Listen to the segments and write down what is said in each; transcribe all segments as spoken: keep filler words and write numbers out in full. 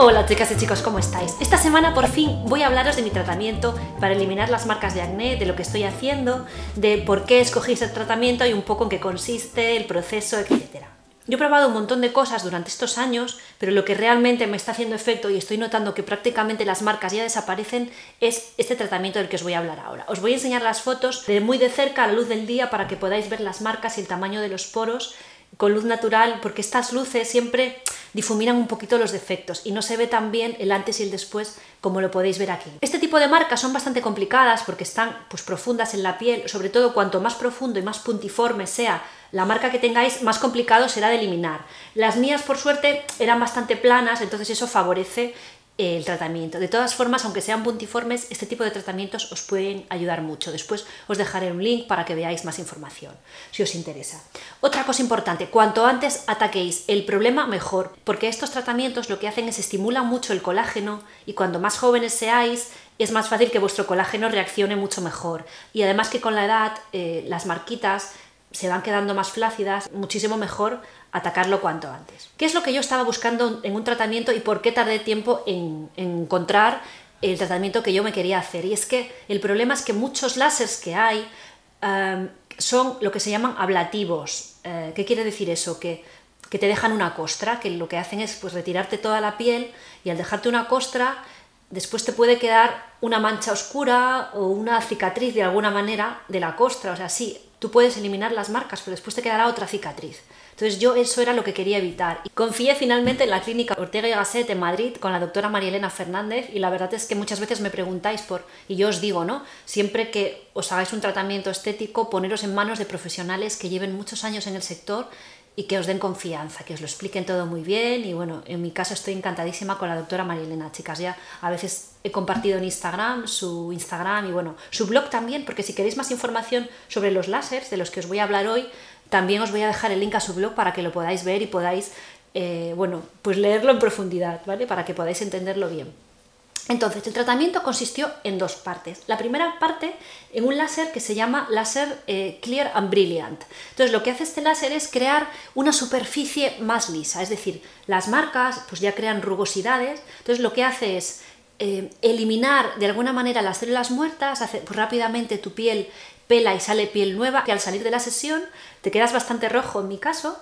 Hola chicas y chicos, ¿cómo estáis? Esta semana por fin voy a hablaros de mi tratamiento para eliminar las marcas de acné, de lo que estoy haciendo, de por qué escogí ese tratamiento y un poco en qué consiste, el proceso, etcétera. Yo he probado un montón de cosas durante estos años, pero lo que realmente me está haciendo efecto y estoy notando que prácticamente las marcas ya desaparecen es este tratamiento del que os voy a hablar ahora. Os voy a enseñar las fotos de muy de cerca a la luz del día para que podáis ver las marcas y el tamaño de los poros con luz natural, porque estas luces siempre difuminan un poquito los defectos y no se ve tan bien el antes y el después como lo podéis ver aquí. Este tipo de marcas son bastante complicadas porque están pues, profundas en la piel, sobre todo cuanto más profundo y más puntiforme sea la marca que tengáis, más complicado será de eliminar. Las mías, por suerte, eran bastante planas, entonces eso favorece el tratamiento. De todas formas, aunque sean puntiformes, este tipo de tratamientos os pueden ayudar mucho. Después os dejaré un link para que veáis más información, si os interesa. Otra cosa importante, cuanto antes ataquéis el problema, mejor, porque estos tratamientos lo que hacen es estimulan mucho el colágeno y cuando más jóvenes seáis, es más fácil que vuestro colágeno reaccione mucho mejor. Y además que con la edad, eh, las marquitas se van quedando más flácidas, muchísimo mejor atacarlo cuanto antes. ¿Qué es lo que yo estaba buscando en un tratamiento y por qué tardé tiempo en, en encontrar el tratamiento que yo me quería hacer? Y es que el problema es que muchos láseres que hay um, son lo que se llaman ablativos. Uh, ¿Qué quiere decir eso? Que, que te dejan una costra, que lo que hacen es pues, retirarte toda la piel y al dejarte una costra después te puede quedar una mancha oscura o una cicatriz de alguna manera de la costra. O sea, sí, tú puedes eliminar las marcas, pero después te quedará otra cicatriz. Entonces yo eso era lo que quería evitar. Y confié finalmente en la clínica Ortega y Gasset en Madrid con la doctora María Elena Fernández y la verdad es que muchas veces me preguntáis por, y yo os digo, ¿no? Siempre que os hagáis un tratamiento estético, poneros en manos de profesionales que lleven muchos años en el sector y que os den confianza, que os lo expliquen todo muy bien y bueno, en mi caso estoy encantadísima con la doctora María Elena, chicas, ya a veces he compartido en Instagram, su Instagram y bueno, su blog también, porque si queréis más información sobre los láseres de los que os voy a hablar hoy, también os voy a dejar el link a su blog para que lo podáis ver y podáis, eh, bueno, pues leerlo en profundidad, ¿vale? Para que podáis entenderlo bien. Entonces, el tratamiento consistió en dos partes. La primera parte en un láser que se llama láser eh, Clear and Brilliant. Entonces, lo que hace este láser es crear una superficie más lisa, es decir, las marcas pues ya crean rugosidades, entonces lo que hace es eh, eliminar de alguna manera las células muertas, hace pues, rápidamente tu piel pela y sale piel nueva, que al salir de la sesión te quedas bastante rojo en mi caso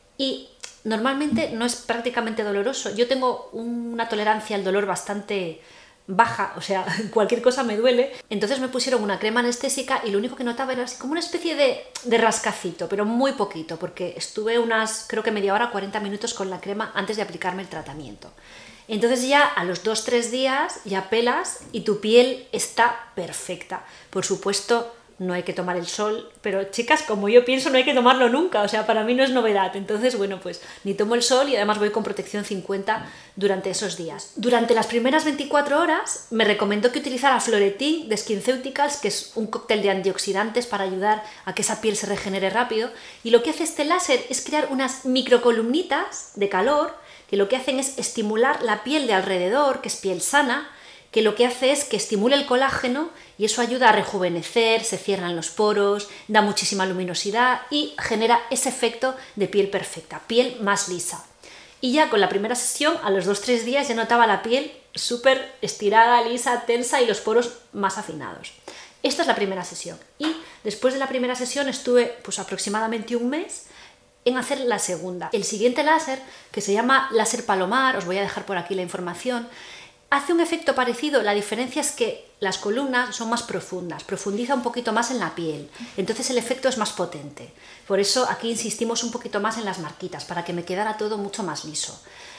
y normalmente no es prácticamente doloroso. Yo tengo una tolerancia al dolor bastante baja, o sea, cualquier cosa me duele. Entonces me pusieron una crema anestésica y lo único que notaba era así como una especie de, de rascacito, pero muy poquito, porque estuve unas, creo que media hora, cuarenta minutos con la crema antes de aplicarme el tratamiento. Entonces ya a los dos tres días ya pelas y tu piel está perfecta. Por supuesto, no hay que tomar el sol, pero chicas, como yo pienso, no hay que tomarlo nunca, o sea, para mí no es novedad. Entonces, bueno, pues ni tomo el sol y además voy con protección cincuenta durante esos días. Durante las primeras veinticuatro horas me recomendó que utilizara Floretin de SkinCeuticals, que es un cóctel de antioxidantes para ayudar a que esa piel se regenere rápido, y lo que hace este láser es crear unas microcolumnitas de calor que lo que hacen es estimular la piel de alrededor, que es piel sana, que lo que hace es que estimule el colágeno y eso ayuda a rejuvenecer, se cierran los poros, da muchísima luminosidad y genera ese efecto de piel perfecta, piel más lisa. Y ya con la primera sesión, a los dos tres días ya notaba la piel súper estirada, lisa, tensa y los poros más afinados. Esta es la primera sesión y después de la primera sesión estuve pues aproximadamente un mes en hacer la segunda. El siguiente láser, que se llama láser Palomar, os voy a dejar por aquí la información, hace un efecto parecido, la diferencia es que las columnas son más profundas, profundiza un poquito más en la piel, entonces el efecto es más potente. Por eso aquí insistimos un poquito más en las marquitas, para que me quedara todo mucho más liso.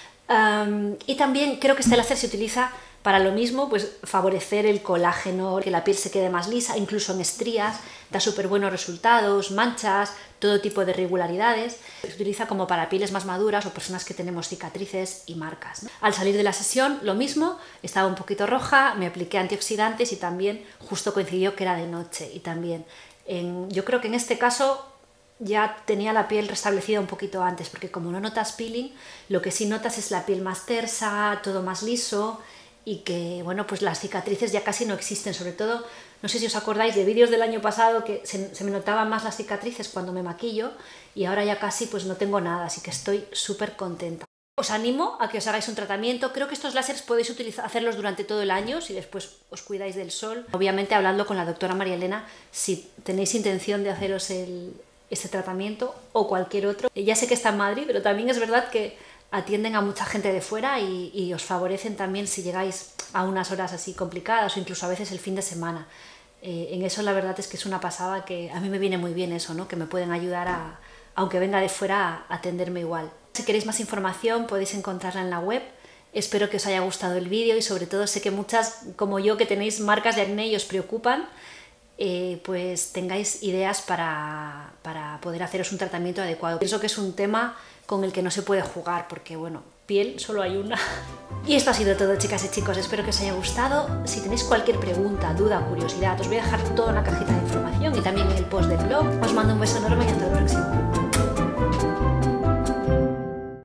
Um, y también creo que este láser se utiliza para lo mismo, pues favorecer el colágeno, que la piel se quede más lisa, incluso en estrías, da súper buenos resultados, manchas, todo tipo de irregularidades. Se utiliza como para pieles más maduras o personas que tenemos cicatrices y marcas, ¿no? Al salir de la sesión, lo mismo, estaba un poquito roja, me apliqué antioxidantes y también justo coincidió que era de noche. Y también, en, yo creo que en este caso ya tenía la piel restablecida un poquito antes, porque como no notas peeling, lo que sí notas es la piel más tersa, todo más liso, y que, bueno, pues las cicatrices ya casi no existen, sobre todo, no sé si os acordáis de vídeos del año pasado que se, se me notaban más las cicatrices cuando me maquillo y ahora ya casi pues no tengo nada, así que estoy súper contenta. Os animo a que os hagáis un tratamiento. Creo que estos láseres podéis utilizar, hacerlos durante todo el año si después os cuidáis del sol. Obviamente hablando con la doctora María Elena si tenéis intención de haceros el, este tratamiento o cualquier otro. Ya sé que está en Madrid, pero también es verdad que atienden a mucha gente de fuera y, y os favorecen también si llegáis a unas horas así complicadas o incluso a veces el fin de semana. Eh, en eso la verdad es que es una pasada, que a mí me viene muy bien eso, ¿no? Que me pueden ayudar, a, aunque venga de fuera, a atenderme igual. Si queréis más información podéis encontrarla en la web. Espero que os haya gustado el vídeo y sobre todo sé que muchas, como yo, que tenéis marcas de acné y os preocupan, eh, pues tengáis ideas para, para poder haceros un tratamiento adecuado. Pienso que es un tema con el que no se puede jugar porque, bueno, piel solo hay una. Y esto ha sido todo, chicas y chicos, espero que os haya gustado. Si tenéis cualquier pregunta, duda o curiosidad, os voy a dejar todo en la cajita de información y también en el post del blog. Os mando un beso enorme y hasta el próximo.